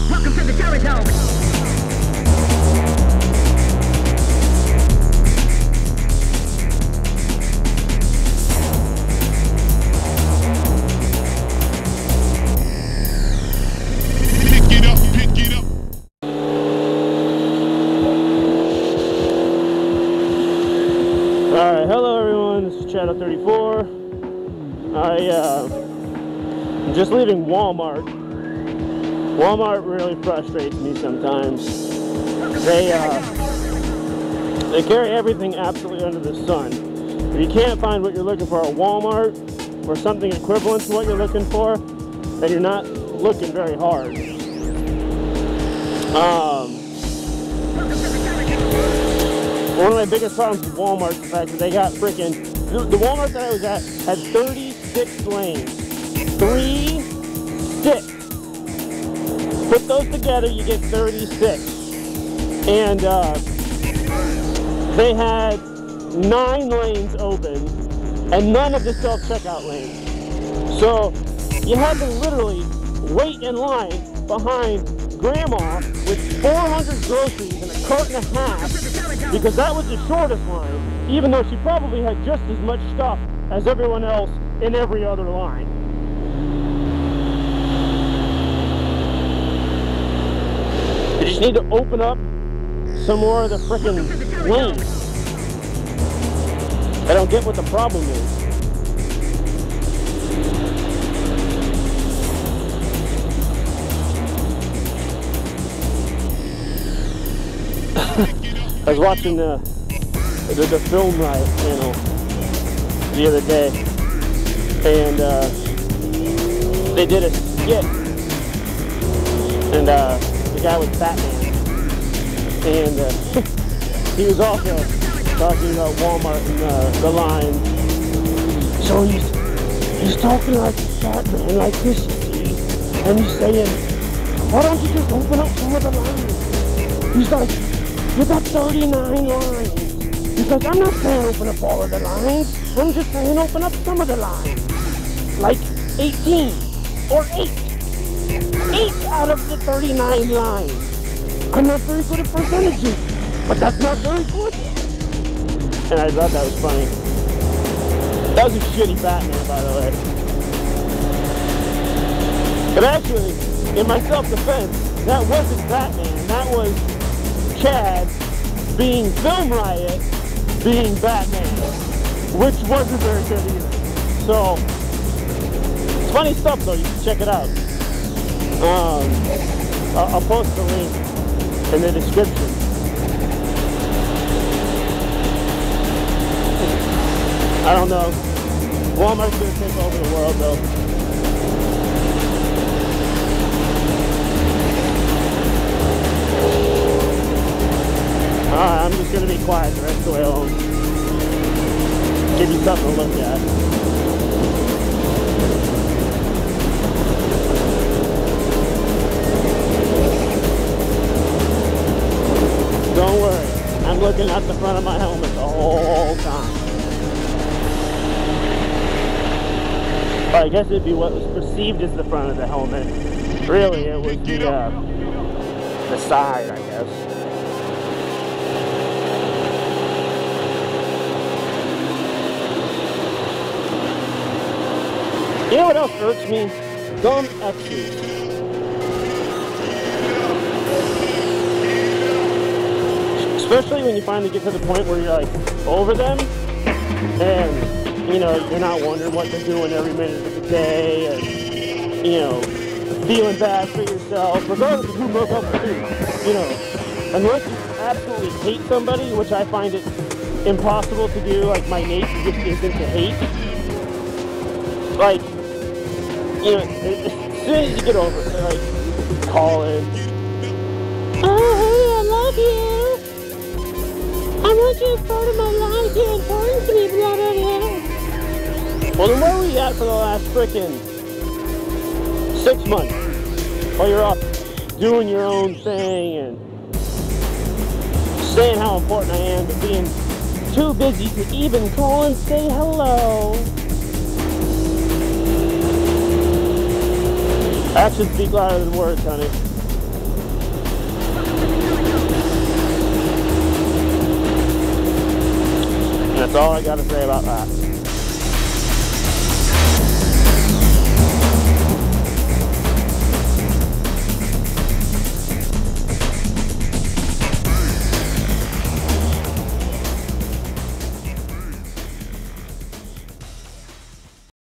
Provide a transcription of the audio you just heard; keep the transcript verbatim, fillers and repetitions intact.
Welcome to the territory. Alright, hello everyone, this is Shadow thirty-four. I, uh, I'm just leaving Walmart. Walmart really frustrates me sometimes. They, uh, they carry everything absolutely under the sun. If you can't find what you're looking for at Walmart, or something equivalent to what you're looking for, then you're not looking very hard. Um... One of my biggest problems with Walmart is the fact that they got freaking... The, the Walmart that I was at had thirty-six lanes. Three, six. Put those together, you get thirty-six. And uh, they had nine lanes open and none of the self-checkout lanes. So you had to literally wait in line behind Grandma with four hundred groceries and a cart and a half, because that was the shortest line, even though she probably had just as much stuff as everyone else in every other line. You just need to open up some more of the frickin' lanes. I don't get what the problem is. I was watching the, the, the FilmRiot channel the other day, and uh, they did a skit, and uh, the guy was Batman, and uh, he was also talking about Walmart and uh, the line. So he's, he's talking like Batman, like this, and he's saying, why don't you just open up some of the lines? He's like, you got thirty-nine lines. Because I'm not saying open up all of the lines. I'm just saying open up some of the lines. Like eighteen or eight. eight out of the thirty-nine lines. I'm not very good at percentages, but that's not very good. And I thought that was funny. That was a shitty Batman, by the way. But actually, in my self-defense, that wasn't Batman. That was Chad being FilmRiot being Batman, which wasn't very good either. So it's funny stuff though, you can check it out. um, I'll, I'll post the link in the description. I don't know, Walmart's gonna take over the world though. Alright, I'm just going to be quiet the rest of the way home. Give you something to look at. Don't worry, I'm looking at the front of my helmet the whole time. Well, I guess it'd be what was perceived as the front of the helmet. Really, it was the, uh, the side, I guess. You know what else irks me? Dumb X's. Especially when you finally get to the point where you're like over them, and you know, you're not wondering what they're doing every minute of the day, and you know, feeling bad for yourself, regardless of who broke up with you. You know, unless you absolutely hate somebody, which I find it impossible to do, like my nature just isn't to hate. Like, you know, as soon as you get over it, they're like calling. Oh, hey, I love you. I want you as part of my life. You're important to me, blah, blah, blah. Well, then where were you at for the last frickin' six months? While you're up doing your own thing and saying how important I am, but being too busy to even call and say hello. Actions speak louder than words, honey. That's all I gotta say about that.